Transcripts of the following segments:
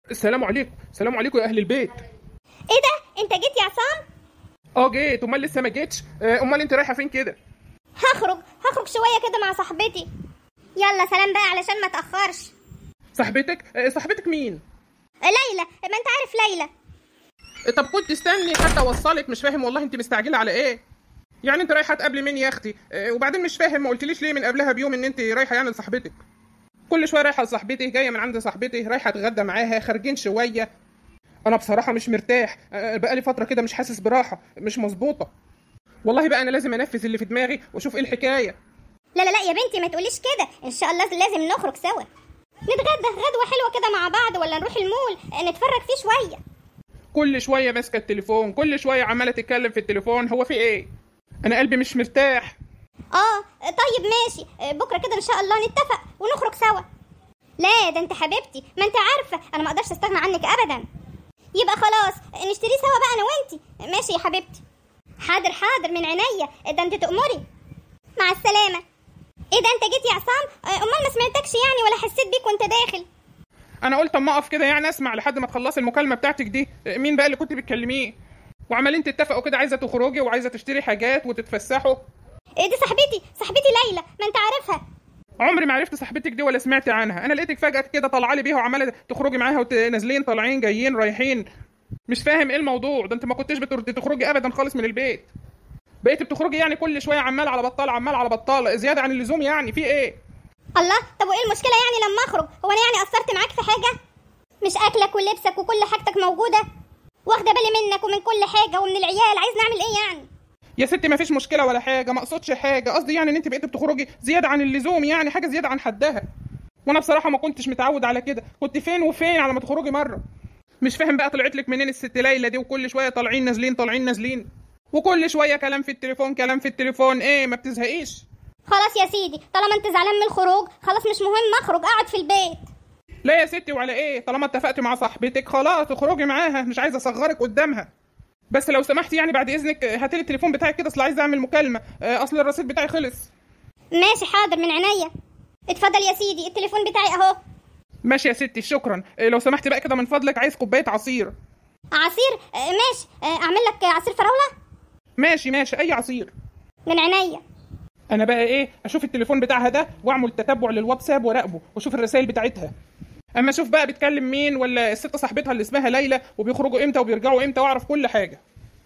السلام عليكم. السلام عليكم يا اهل البيت. ايه ده؟ انت جيت يا عصام؟ جيت. امال لسه ما جيتش؟ امال انت رايحه فين كده؟ هخرج شويه كده مع صاحبتي. يلا سلام بقى علشان ما تاخرش. صاحبتك مين؟ ليلى، ما انت عارف ليلى. طب كنت استني حتى اوصلك. مش فاهم والله، انت مستعجله على ايه؟ يعني انت رايحه تقابلي مين يا اختي؟ وبعدين مش فاهم، ما قلتليش ليه من قبلها بيوم ان انت رايحه يعني لصاحبتك؟ كل شويه رايحه لصاحبتي، جايه من عند صاحبتي، رايحه اتغدى معاها، خارجين شويه. انا بصراحه مش مرتاح، بقالي فتره كده مش حاسس براحه، مش مظبوطه. والله بقى انا لازم انفذ اللي في دماغي واشوف ايه الحكايه. لا يا بنتي، ما تقوليش كده. ان شاء الله لازم نخرج سوا، نتغدى غدوه حلوه كده مع بعض، ولا نروح المول نتفرج فيه شويه. كل شويه ماسكه التليفون، كل شويه عماله تتكلم في التليفون. هو في ايه؟ انا قلبي مش مرتاح. طيب ماشي، بكره كده ان شاء الله نتفق ونخرج سوا. لا ده انت حبيبتي، ما انت عارفه انا ما اقدرش استغنى عنك ابدا. يبقى خلاص نشتريه سوا بقى انا وانتي. ماشي يا حبيبتي. حاضر من عينيا، ده انت تأمري. مع السلامه. ايه ده، انت جيت يا عصام؟ امال ما سمعتكش يعني ولا حسيت بيك وانت داخل؟ انا قلت اما اقف كده يعني اسمع لحد ما تخلصي المكالمه بتاعتك دي. مين بقى اللي كنت بتكلميه؟ وعمالين تتفقوا كده، عايزه تخرجي وعايزه تشتري حاجات وتتفسحوا. ايه دي؟ صاحبتي ليلى، ما انت عارفها. عمري ما عرفت صاحبتك دي ولا سمعت عنها. انا لقيتك فجاه كده طالعه لي بيها وعماله تخرجي معاها ونازلين طالعين جايين رايحين. مش فاهم ايه الموضوع ده. انت ما كنتش تخرجي ابدا خالص من البيت، بقيت بتخرجي يعني كل شويه عمال على بطال زياده عن اللزوم. يعني في ايه؟ الله، طب وايه المشكله يعني لما اخرج؟ هو انا يعني قصرت معاك في حاجه؟ مش اكلك ولبسك وكل حاجتك موجوده، واخده بالي منك ومن كل حاجه ومن العيال. عايز نعمل ايه يعني؟ يا ستي ما فيش مشكله ولا حاجه، ما اقصدش حاجه. قصدي يعني ان انت بقيت بتخرجي زياده عن اللزوم، يعني حاجه زياده عن حدها. وانا بصراحه ما كنتش متعود على كده. كنت فين وفين على ما تخرجي مره. مش فاهم بقى طلعت لك منين الست ليلى دي، وكل شويه طالعين نازلين، وكل شويه كلام في التليفون. ايه ما بتزهقيش؟ خلاص يا سيدي، طالما انت زعلان من الخروج خلاص مش مهم اخرج، اقعد في البيت. لا يا ستي، وعلى ايه؟ طالما اتفقت مع صاحبتك خلاص اخرجي معاها، مش عايزه اصغرك قدامها. بس لو سمحتي يعني بعد اذنك هاتي لي التليفون بتاعك كده، اصل عايزه اعمل مكالمه، اصل الرصيد بتاعي خلص. ماشي حاضر من عينيا. اتفضل يا سيدي، التليفون بتاعي اهو. ماشي يا ستي، شكرا. لو سمحتي بقى كده من فضلك، عايز كوبايه عصير. عصير؟ ماشي. اعمل لك عصير فراوله. ماشي اي عصير. من عينيا. انا بقى ايه، اشوف التليفون بتاعها ده واعمل تتبع للواتساب وراقبه واشوف الرسائل بتاعتها. اما اشوف بقى بتكلم مين، ولا الست صاحبتها اللي اسمها ليلى، وبيخرجوا امتى وبيرجعوا امتى، واعرف كل حاجه.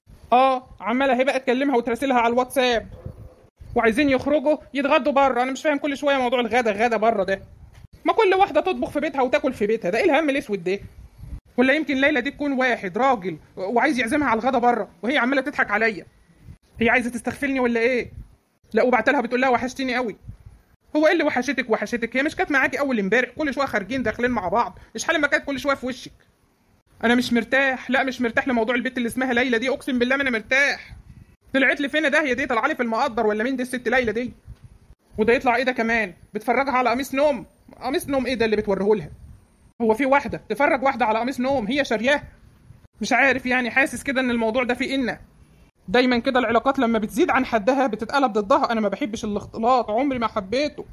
عماله هي بقى تكلمها وتراسلها على الواتساب، وعايزين يخرجوا يتغدوا بره. انا مش فاهم كل شويه موضوع الغدا بره ده. ما كل واحده تطبخ في بيتها وتاكل في بيتها، ده ايه الهم الاسود ده؟ ولا يمكن ليلى دي تكون واحد راجل وعايز يعزمها على الغدا بره، وهي عماله تضحك عليا. هي عايزه تستغفلني ولا ايه؟ لا، وبعت لها بتقول لها وحشتني قوي. هو ايه اللي وحشتك؟ هي مش كانت معاكي اول امبارح؟ كل شويه خارجين داخلين مع بعض، ايش حال ما كانت كل شويه في وشك؟ انا مش مرتاح. لا مش مرتاح لموضوع البت اللي اسمها ليلى دي، اقسم بالله ما انا مرتاح. طلعت لي فين ده؟ هي دي طالعه لي في المقدر ولا مين دي الست ليلى دي؟ وده يطلع ايه ده كمان؟ بتفرجها على قميص نوم. قميص نوم ايه ده اللي بتوريه لها؟ هو في واحده تفرج واحده على قميص نوم هي شارياه؟ مش عارف يعني، حاسس كده ان الموضوع ده فيه إنه دايما كده العلاقات لما بتزيد عن حدها بتتقلب ضدها. انا ما بحبش الاختلاط، عمري ما حبيته.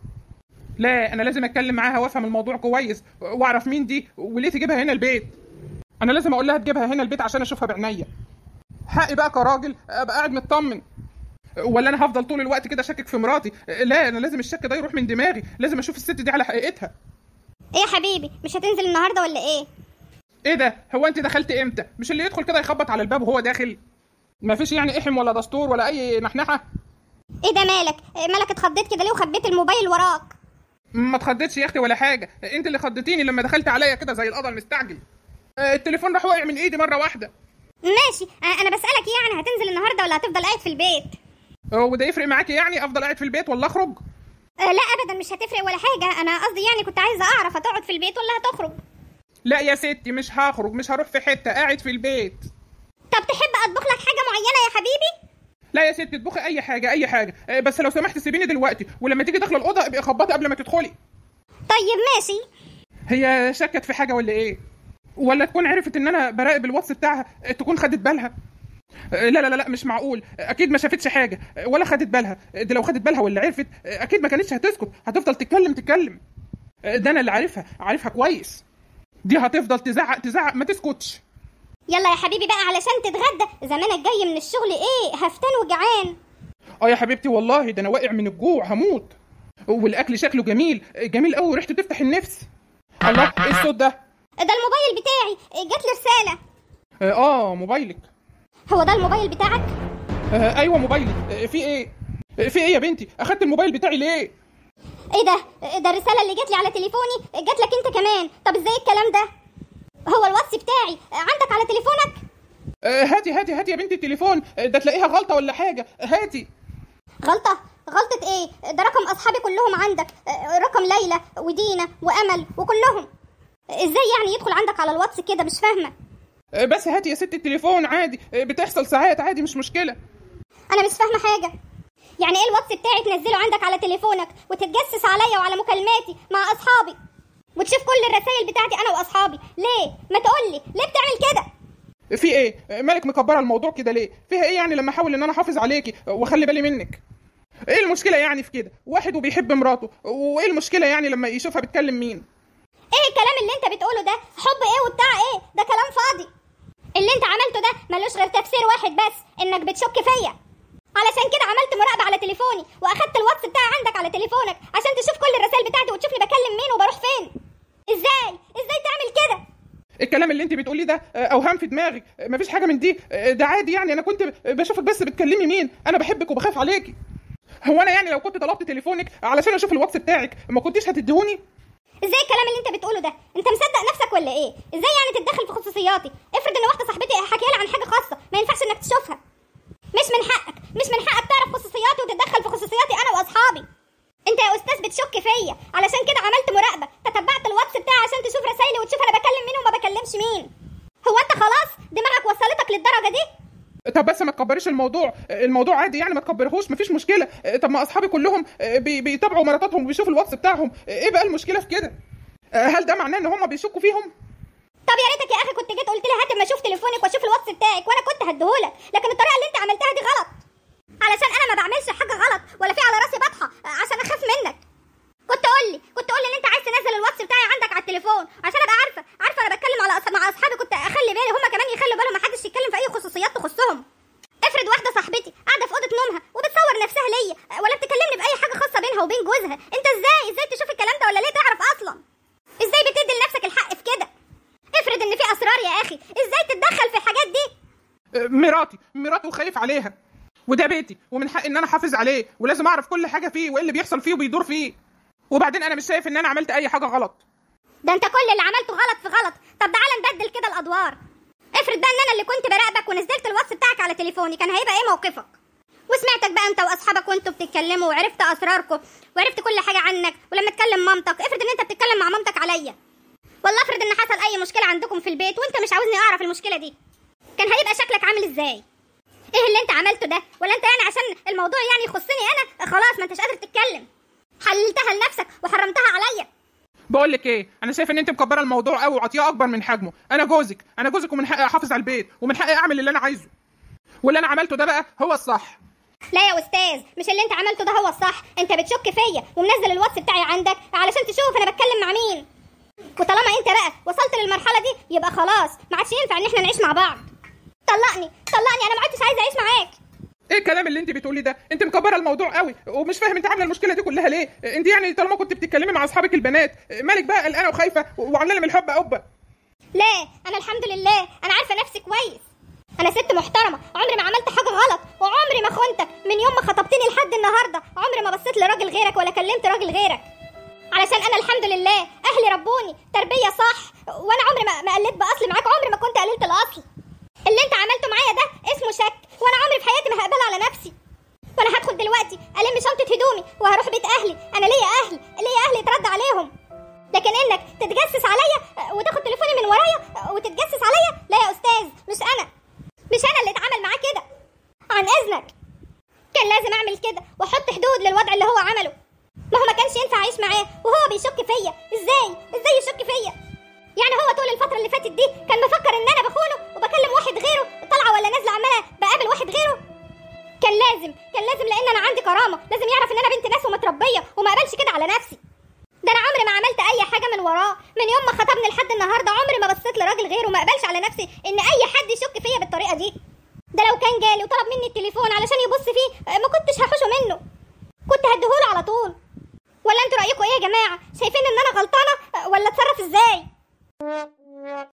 لا انا لازم اتكلم معاها وافهم الموضوع كويس واعرف مين دي وليه تجيبها هنا البيت. انا لازم اقول لها تجيبها هنا البيت عشان اشوفها بعينيا. حقي بقى كراجل ابقى قاعد مطمن، ولا انا هفضل طول الوقت كده شاكك في مراتي؟ لا انا لازم الشك ده يروح من دماغي، لازم اشوف الست دي على حقيقتها. ايه يا حبيبي، مش هتنزل النهارده ولا ايه؟ ايه ده؟ هو انت دخلت امتى؟ مش اللي يدخل كده يخبط على الباب وهو داخل؟ ما فيش يعني احم ولا دستور ولا اي نحنحه؟ ايه ده مالك اتخضيت كده ليه وخبيت الموبايل وراك؟ ما اتخضيتش يا اختي ولا حاجه، انت اللي خضتيني لما دخلت عليا كده زي القضا المستعجل. التليفون راح واقع من ايدي مره واحده. ماشي، انا بسالك يعني هتنزل النهارده ولا هتفضل قاعد في البيت؟ وده يفرق معاكي يعني افضل قاعد في البيت ولا اخرج؟ لا ابدا مش هتفرق ولا حاجه، انا قصدي يعني كنت عايزه اعرف هتقعد في البيت ولا هتخرج. لا يا ستي مش هخرج، مش هروح في حته، قاعد في البيت. طب تحب اطبخ لك حاجه معينه يا حبيبي؟ لا يا ستي اطبخي اي حاجه، بس لو سمحت سيبيني دلوقتي، ولما تيجي داخله الاوضه ابقي خبطي قبل ما تدخلي. طيب ماشي. هي شكت في حاجه ولا ايه؟ ولا تكون عرفت ان انا براقب الواتس بتاعها تكون خدت بالها؟ لا مش معقول، اكيد ما شافتش حاجه ولا خدت بالها. دي لو خدت بالها ولا عرفت اكيد ما كانتش هتسكت، هتفضل تتكلم. ده انا اللي عارفها كويس. دي هتفضل تزعق تزعق ما تسكتش. يلا يا حبيبي بقى علشان تتغدى، زمانك جاي من الشغل ايه هفتان وجعان. يا حبيبتي والله ده انا واقع من الجوع هموت، والاكل شكله جميل جميل قوي وريحته تفتح النفس. الله ايه الصوت ده؟ ده الموبايل بتاعي، جات لي رسالة. موبايلك. هو ده الموبايل بتاعك؟ ايوه موبايلي. في ايه؟ في ايه يا بنتي؟ اخدت الموبايل بتاعي ليه؟ ايه ده الرسالة اللي جات لي على تليفوني جات لك انت كمان؟ طب ازاي الكلام ده؟ هو الواتس بتاعي عندك على تليفونك؟ هاتي يا بنتي التليفون، ده تلاقيها غلطة ولا حاجة. هاتي. غلطة ايه؟ ده رقم اصحابي كلهم عندك، رقم ليلى ودينا وامل وكلهم. ازاي يعني يدخل عندك على الواتس كده؟ مش فاهمة. بس هاتي يا ست التليفون عادي، بتحصل ساعات عادي مش مشكلة. انا مش فاهمة حاجة. يعني ايه الواتس بتاعي تنزله عندك على تليفونك وتتجسس عليا وعلى مكالماتي مع اصحابي وتشوف كل الرسائل بتاعتي انا واصحابي؟ ليه؟ ما تقولي ليه بتعمل كده؟ في ايه؟ مالك مكبره الموضوع كده ليه؟ فيها ايه يعني لما احاول ان انا احافظ عليكي واخلي بالي منك؟ ايه المشكله يعني في كده؟ واحد وبيحب مراته، وايه المشكله يعني لما يشوفها بتكلم مين؟ ايه الكلام اللي انت بتقوله ده؟ حب ايه وبتاع ايه؟ ده كلام فاضي. اللي انت عملته ده ملوش غير تفسير واحد بس، انك بتشك فيا. علشان كده عملت مراقبه على تليفوني واخدت الواتس بتاعي عندك على تليفونك عشان تشوف كل الرسائل بتاعتي وتشوفني بكلم مين وبروح فين. ازاي تعمل كده؟ الكلام اللي انت بتقوليه ده اوهام في دماغي، مفيش حاجه من دي. ده عادي يعني، انا كنت بشوفك بس بتكلمي مين. انا بحبك وبخاف عليكي. هو انا يعني لو كنت طلبت تليفونك علشان اشوف الواتس بتاعك ما كنتيش هتديهوني؟ ازاي الكلام اللي انت بتقوله ده؟ انت مصدق نفسك ولا ايه؟ ازاي يعني تتدخل في خصوصياتي؟ افرض ان واحده صاحبتي حكيالي عن حاجه خاصه ما ينفعش انك تشوفها. مش من حقك تعرف خصوصياتي وتتدخل في خصوصياتي انا واصحابي. انت يا استاذ بتشك فيا، علشان كده عملت مراقبه، تتبعت الواتس بتاعي عشان تشوف رسايلي وتشوف انا بكلم مين وما بكلمش مين. هو انت خلاص دماغك وصلتك للدرجه دي؟ طب بس ما تكبريش الموضوع عادي يعني، ما تكبرهوش، مفيش مشكله. طب ما اصحابي كلهم بيتابعوا مراتاتهم وبيشوفوا الواتس بتاعهم، ايه بقى المشكله في كده؟ هل ده معناه ان هم بيشكوا فيهم؟ طب يا ريتك يا اخي كنت جيت قلت لي هات اما اشوف تليفونك واشوف الواتس بتاعك وانا كنت هديهولك، لكن الطريقه اللي انت عملتها دي غلط. علشان انا ما بعملش حاجه غلط ولا في على راسي بطحه عشان اخاف منك. كنت قول لي ان انت عايز تنزل الواتس بتاعي عندك على التليفون عشان ابقى عارفه انا بتكلم مع اصحابي، كنت اخلي بالي هم كمان يخلوا بالهم ما حدش يتكلم في اي خصوصيات تخصهم. افرض واحده صاحبتي قاعده في اوضه نومها وبتصور نفسها ليا ولا بتكلمني باي حاجه خاصه بينها وبين جوزها، انت ازاي تشوف الكلام ده ولا ليه تعرف اصلا؟ ازاي بتدي لنفسك الحق في كده؟ افرض ان في اسرار يا اخي، ازاي تتدخل في الحاجات دي؟ مراتي وخايف عليها، وده بيتي ومن حقي ان انا احافظ عليه، ولازم اعرف كل حاجه فيه وايه اللي بيحصل فيه وبيدور فيه. وبعدين انا مش شايف ان انا عملت اي حاجه غلط. ده انت كل اللي عملته غلط في غلط. طب تعالى نبدل كده الادوار. افرض بقى ان انا اللي كنت براقبك ونزلت الواتس بتاعك على تليفوني، كان هيبقى ايه موقفك؟ وسمعتك بقى انت واصحابك وانتوا بتتكلموا وعرفت اسراركم وعرفت كل حاجه عنك، ولما تكلم مامتك افرض ان انت بتتكلم مع مامتك عليا، والله افرض ان حصل اي مشكله عندكم في البيت وانت مش عاوزني اعرف المشكله دي، كان هيبقى شكلك عامل ازاي؟ ايه اللي انت عملته ده؟ ولا انت يعني عشان الموضوع يعني يخصني انا خلاص ما انتش قادر تتكلم حللتها لنفسك وحرمتها عليا؟ بقول لك ايه، انا شايف ان انت مكبره الموضوع قوي وعطيه اكبر من حجمه. انا جوزك ومن حقي احافظ على البيت ومن حقي اعمل اللي انا عايزه، واللي انا عملته ده بقى هو الصح. لا يا استاذ، مش اللي انت عملته ده هو الصح. انت بتشك فيا ومنزل الواتس بتاعي عندك علشان تشوف انا بتكلم مع مين، وطالما انت بقى وصلت للمرحله دي يبقى خلاص ما عادش ينفع ان احنا نعيش مع بعض. طلقني انا ما عدتش عايزه اعيش معاك. ايه الكلام اللي انت بتقولي ده؟ انت مكبره الموضوع قوي ومش فاهم انت عامله المشكله دي كلها ليه. انت يعني طالما كنت بتتكلمي مع اصحابك البنات مالك بقى قلقانه وخايفه وعامله لي من الحب قبه؟ لا انا الحمد لله انا عارفه نفسي كويس. انا ست محترمه، عمري ما عملت حاجه غلط وعمري ما خنتك. من يوم ما خطبتني لحد النهارده عمري ما بصيت لراجل غيرك ولا كلمت راجل غيرك، علشان انا الحمد لله اهلي ربوني تربيه صح، وانا عمري ما قلت باصل معاك، عمري ما كنت قللت الاصل. اللي انت عملته معايا ده اسمه شك، وانا عمري في حياتي ما هقبله على نفسي. وانا هدخل دلوقتي الم شنطه هدومي وهروح بيت اهلي. انا ليا اهل يترد عليهم، لكن انك تتجسس عليا وتاخد تليفوني من ورايا وتتجسس عليا، لا يا استاذ، مش انا اللي اتعامل معاه كده. عن اذنك، كان لازم اعمل كده واحط حدود للوضع اللي هو عمله. ما هو ما كانش ينفع اعيش معاه وهو بيشك فيا. ازاي يشك فيا؟ يعني هو طول الفتره اللي فاتت دي كان مفكر ان انا بخونه وبكلم واحد غيره، طالعه ولا نازله عماله بقابل واحد غيره؟ كان لازم لان انا عندي كرامه، لازم يعرف ان انا بنت ناس ومتربيه وما اقبلش كده على نفسي. ده انا عمري ما عملت اي حاجه من وراه، من يوم ما خطبني لحد النهارده عمري ما بصيت لراجل غيره، وما اقبلش على نفسي ان اي حد يشك فيا بالطريقه دي. ده لو كان جالي وطلب مني التليفون علشان يبص فيه ما كنتش هحوشه منه، كنت هديهوله على طول. ولا انتوا رايكم ايه يا جماعه؟ شايفين ان انا غلطانه ولا اتصرف ازاي؟